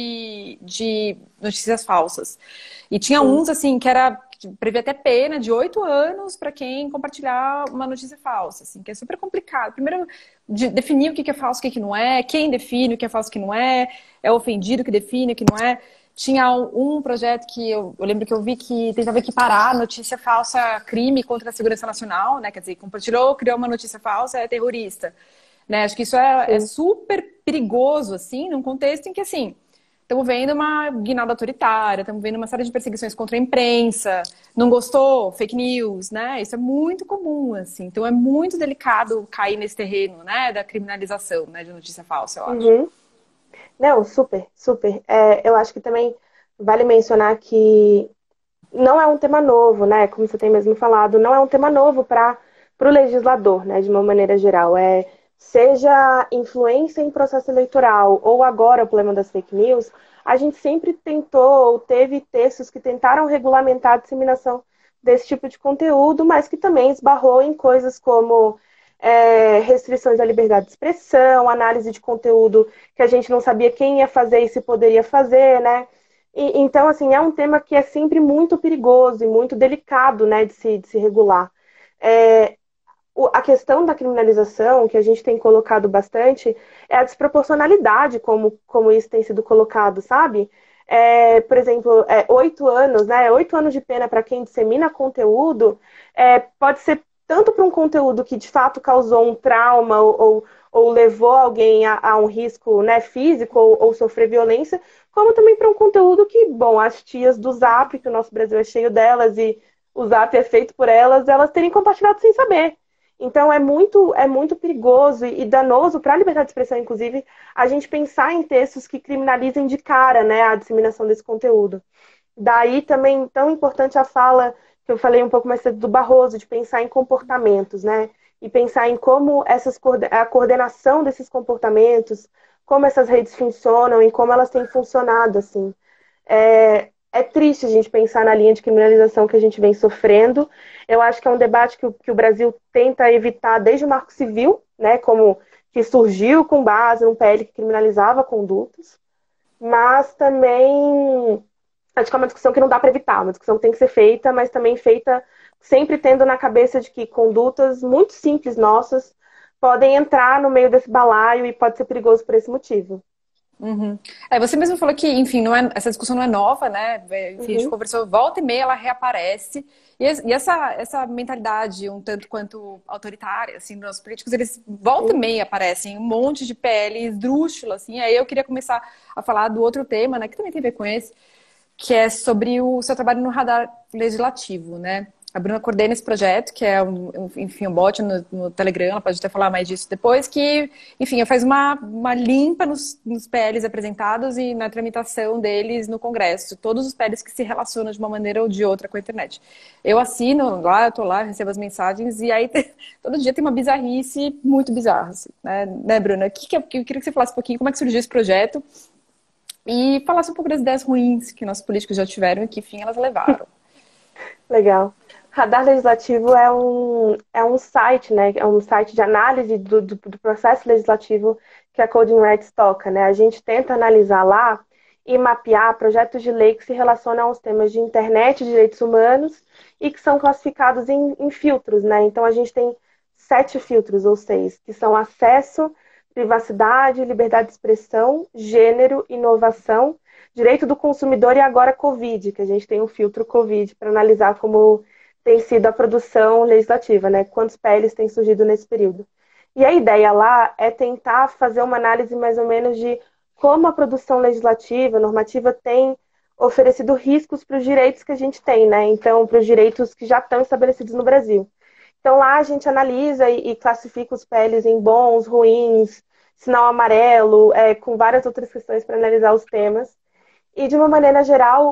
Speaker 1: de notícias falsas. E tinha
Speaker 2: Sim.
Speaker 1: uns, assim, que previa até pena de 8 anos para quem compartilhar uma notícia falsa, assim, que é super complicado. Primeiro, definir o que é falso, o que não é, quem define o que é falso, o que não é o ofendido que define o que não é. Tinha um projeto que eu lembro que eu vi que tentava equiparar notícia falsa a crime contra a segurança nacional, né? Quer dizer, compartilhou, criou uma notícia falsa, é terrorista. Né? Acho que isso é
Speaker 2: Sim.
Speaker 1: super perigoso, assim, num contexto em que, assim, estamos vendo uma guinada autoritária, estamos vendo uma série de perseguições contra a imprensa, não gostou? Fake news, né? Isso é muito comum, assim. Então é muito delicado cair nesse terreno, né, da criminalização, né, de notícia falsa, eu acho.
Speaker 2: Uhum. Não, super, super. Eu acho que também vale mencionar que não é um tema novo, né? Como você tem mesmo falado, não é um tema novo para para o legislador, né, de uma maneira geral. Seja influência em processo eleitoral ou agora o problema das fake news, a gente sempre tentou ou teve textos que tentaram regulamentar a disseminação desse tipo de conteúdo, mas que também esbarrou em coisas como restrições à liberdade de expressão, análise de conteúdo que a gente não sabia quem ia fazer e se poderia fazer, né? Então, assim, é um tema que é sempre muito perigoso e muito delicado, né, de se regular. É, a questão da criminalização, que a gente tem colocado bastante, é a desproporcionalidade como isso tem sido colocado, sabe? Por exemplo, 8 anos, né? 8 anos de pena para quem dissemina conteúdo, pode ser tanto para um conteúdo que de fato causou um trauma ou levou alguém a um risco, né, físico ou sofrer violência, como também para um conteúdo que, bom, as tias do Zap, que o nosso Brasil é cheio delas e o Zap é feito por elas terem compartilhado sem saber. Então é muito perigoso e danoso para a liberdade de expressão, inclusive, a gente pensar em textos que criminalizem de cara, né, a disseminação desse conteúdo. Daí também tão importante a fala que eu falei um pouco mais cedo do Barroso, de pensar em comportamentos, né? E pensar em como a coordenação desses comportamentos, como essas redes funcionam e como elas têm funcionado, assim. É triste a gente pensar na linha de criminalização que a gente vem sofrendo. Eu acho que é um debate que o Brasil tenta evitar desde o Marco Civil, né, como que surgiu com base num PL que criminalizava condutas, mas também acho que é uma discussão que não dá para evitar, uma discussão que tem que ser feita, mas também feita sempre tendo na cabeça de que condutas muito simples nossas podem entrar no meio desse balaio e pode ser perigoso por esse motivo.
Speaker 1: Uhum. Você mesmo falou que, enfim, essa discussão não é nova, né? Enfim, a gente
Speaker 2: Uhum.
Speaker 1: conversou, volta e meia ela reaparece. E essa mentalidade um tanto quanto autoritária, assim, dos nossos políticos, eles volta e meia aparecem um monte de PL esdrúxulo, assim. Aí eu queria começar a falar do outro tema, né, que também tem a ver com esse, que é sobre o seu trabalho no radar legislativo, né? A Bruna coordena esse projeto, que é enfim, um bot no Telegram, ela pode até falar mais disso depois, que, enfim, faz uma limpa nos PLs apresentados e na tramitação deles no Congresso, todos os PLs que se relacionam de uma maneira ou de outra com a internet. Eu assino lá, eu tô lá, recebo as mensagens, e aí todo dia tem uma bizarrice muito bizarra, assim, né, Bruna? Eu queria que você falasse um pouquinho como é que surgiu esse projeto, e falasse um pouco das ideias ruins que nossos políticos já tiveram e que fim elas levaram.
Speaker 2: Legal. Radar Legislativo é um site, né? É um site de análise do processo legislativo que a Coding Rights toca, né? A gente tenta analisar lá e mapear projetos de lei que se relacionam aos temas de internet e direitos humanos e que são classificados em filtros, né? Então a gente tem 7 filtros ou 6, que são acesso, privacidade, liberdade de expressão, gênero, inovação, direito do consumidor e agora Covid, que a gente tem um filtro Covid para analisar como tem sido a produção legislativa, né? Quantos PLs têm surgido nesse período. E a ideia lá é tentar fazer uma análise mais ou menos de como a produção legislativa, normativa, tem oferecido riscos para os direitos que a gente tem, né? Então, para os direitos que já estão estabelecidos no Brasil. Então, lá a gente analisa e classifica os PLs em bons, ruins, sinal amarelo, com várias outras questões para analisar os temas. E, de uma maneira geral,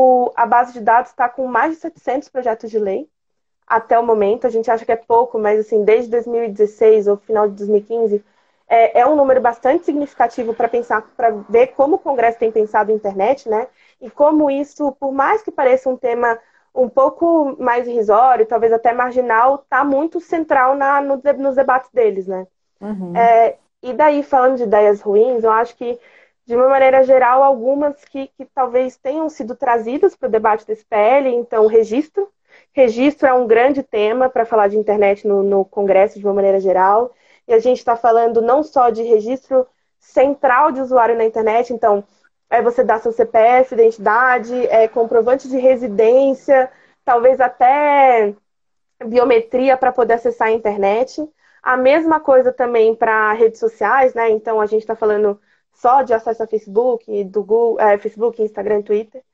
Speaker 2: a base de dados está com mais de 700 projetos de lei até o momento. A gente acha que é pouco, mas assim, desde 2016 ou final de 2015, é um número bastante significativo para pensar, para ver como o Congresso tem pensado em internet, né? E como isso, por mais que pareça um tema um pouco mais irrisório, talvez até marginal, está muito central nos debates deles, né?
Speaker 1: Uhum.
Speaker 2: E daí, falando de ideias ruins, eu acho que, de uma maneira geral, algumas que talvez tenham sido trazidas para o debate desse PL, então, registro. Registro é um grande tema para falar de internet no Congresso, de uma maneira geral. E a gente está falando não só de registro central de usuário na internet, então, você dá seu CPF, identidade, comprovante de residência, talvez até biometria para poder acessar a internet. A mesma coisa também para redes sociais, né? Então a gente está falando só de acesso a Facebook, do Google, Facebook, Instagram, Twitter.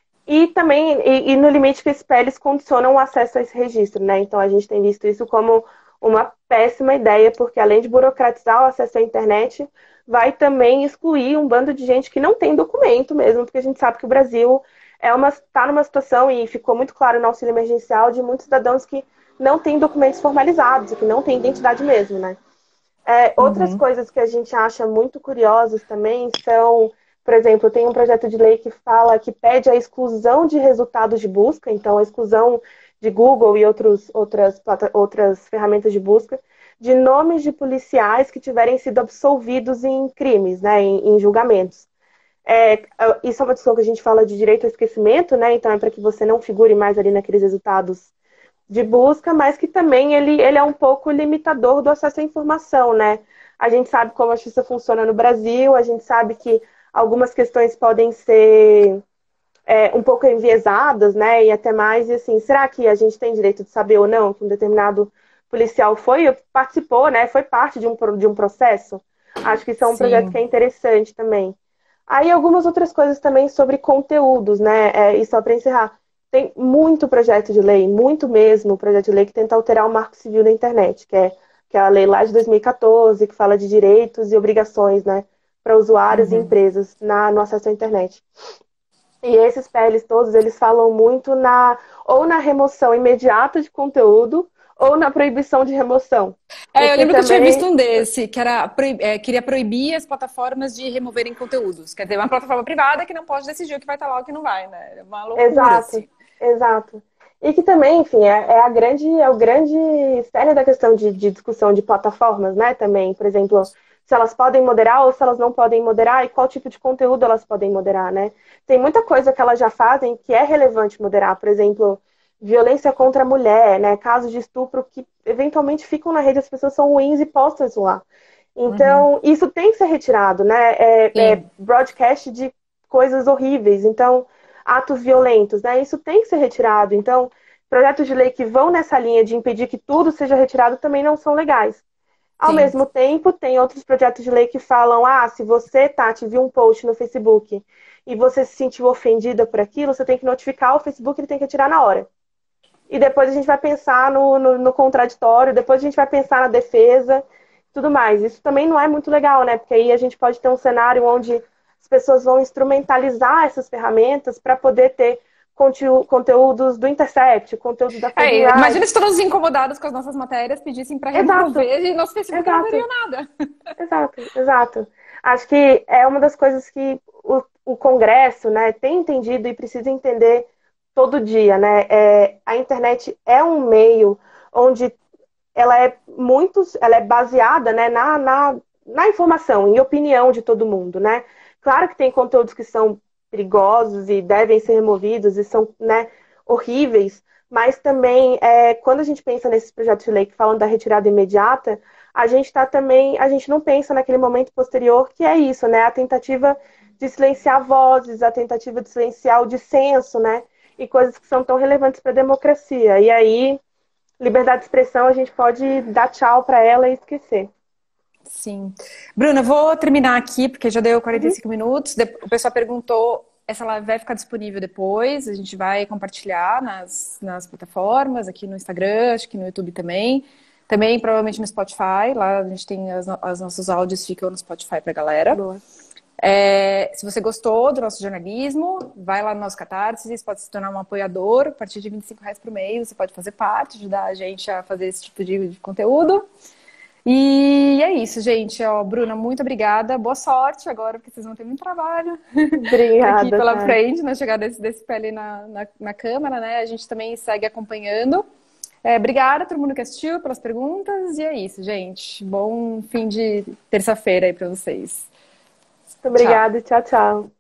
Speaker 2: E também, no limite que esses PLs condicionam o acesso a esse registro, né? Então a gente tem visto isso como uma péssima ideia, porque além de burocratizar o acesso à internet, vai também excluir um bando de gente que não tem documento mesmo, porque a gente sabe que o Brasil está numa situação, e ficou muito claro no auxílio emergencial, de muitos cidadãos que não tem documentos formalizados, que não tem identidade mesmo, né? Outras coisas que a gente acha muito curiosas também são, por exemplo, tem um projeto de lei que fala que pede a exclusão de resultados de busca, então a exclusão de Google e outras ferramentas de busca, de nomes de policiais que tiverem sido absolvidos em crimes, né, em julgamentos. Isso é uma discussão que a gente fala de direito ao esquecimento, né? Então é para que você não figure mais ali naqueles resultados de busca, mas que também ele é um pouco limitador do acesso à informação, né? A gente sabe como a justiça funciona no Brasil, a gente sabe que algumas questões podem ser um pouco enviesadas, né? E até mais, e assim, será que a gente tem direito de saber ou não que um determinado policial participou, né? Foi parte de um processo? Acho que isso é um projeto que é
Speaker 1: Sim,
Speaker 2: interessante também. Aí algumas outras coisas também sobre conteúdos, né? E só para encerrar, tem muito projeto de lei, muito mesmo, projeto de lei que tenta alterar o Marco Civil da internet, que é a lei lá de 2014, que fala de direitos e obrigações, né, para usuários e empresas no acesso à internet. E esses PLs todos, eles falam muito ou na remoção imediata de conteúdo, ou na proibição de remoção. O
Speaker 1: eu
Speaker 2: que
Speaker 1: lembro que eu tinha visto
Speaker 2: também,
Speaker 1: um desse, que era queria proibir as plataformas de removerem conteúdos. Quer dizer, uma plataforma privada que não pode decidir o que vai estar lá e o que não vai, né? É uma loucura,
Speaker 2: exato,
Speaker 1: assim.
Speaker 2: exato. E que também, enfim, é o grande cerne da questão de discussão de plataformas, né? Também, por exemplo, se elas podem moderar ou se elas não podem moderar e qual tipo de conteúdo elas podem moderar, né? Tem muita coisa que elas já fazem que é relevante moderar, por exemplo, violência contra a mulher, né? Casos de estupro que eventualmente ficam na rede, as pessoas são ruins e postam isso lá.
Speaker 1: Uhum.
Speaker 2: Então, isso tem que ser retirado, né?
Speaker 1: Sim,
Speaker 2: Broadcast de coisas horríveis. Então, atos violentos, né? Isso tem que ser retirado. Então, projetos de lei que vão nessa linha de impedir que tudo seja retirado também não são legais. Ao
Speaker 1: sim.
Speaker 2: mesmo tempo, tem outros projetos de lei que falam: se você, Tati, viu um post no Facebook e você se sentiu ofendida por aquilo, você tem que notificar o Facebook, ele tem que retirar na hora. E depois a gente vai pensar no contraditório, depois a gente vai pensar na defesa, tudo mais. Isso também não é muito legal, né? Porque aí a gente pode ter um cenário onde as pessoas vão instrumentalizar essas ferramentas para poder ter conteúdos do Intercept, conteúdos da Fazem
Speaker 1: Imagina
Speaker 2: Right.
Speaker 1: se todos os incomodados com as nossas matérias pedissem para
Speaker 2: Exato,
Speaker 1: remover e nosso Facebook não
Speaker 2: exato,
Speaker 1: veria nada.
Speaker 2: exato. Acho que é uma das coisas que o Congresso, né, tem entendido e precisa entender todo dia, né? A internet é um meio onde ela é baseada, né, na informação, em opinião de todo mundo, né? Claro que tem conteúdos que são perigosos e devem ser removidos e são, né, horríveis, mas também quando a gente pensa nesses projetos de lei que falam da retirada imediata, a gente não pensa naquele momento posterior que é isso, né? A tentativa de silenciar vozes, a tentativa de silenciar o dissenso, né? E coisas que são tão relevantes para a democracia. E aí liberdade de expressão, a gente pode dar tchau para ela e esquecer.
Speaker 1: Sim. Bruna, eu vou terminar aqui, porque já deu
Speaker 2: Uhum.
Speaker 1: 45 minutos. O pessoal perguntou, essa live vai ficar disponível depois, a gente vai compartilhar nas plataformas, aqui no Instagram, acho que no YouTube também. Também, provavelmente, no Spotify. Lá a gente tem os nossos áudios, ficam no Spotify pra galera.
Speaker 2: Boa.
Speaker 1: Se você gostou do nosso jornalismo, vai lá no nosso Catarse, você pode se tornar um apoiador. A partir de R$ 25 por mês, você pode fazer parte, ajudar a gente a fazer esse tipo de conteúdo. E é isso, gente. Ó, Bruna, muito obrigada. Boa sorte agora, porque vocês vão ter muito trabalho aqui
Speaker 2: Obrigada,
Speaker 1: pela
Speaker 2: Tati.
Speaker 1: frente, na chegada desse PL na Câmara, né? A gente também segue acompanhando. Obrigada a todo mundo que assistiu pelas perguntas. E é isso, gente. Bom fim de terça-feira aí para vocês.
Speaker 2: Muito
Speaker 1: Tchau.
Speaker 2: obrigada e tchau, tchau.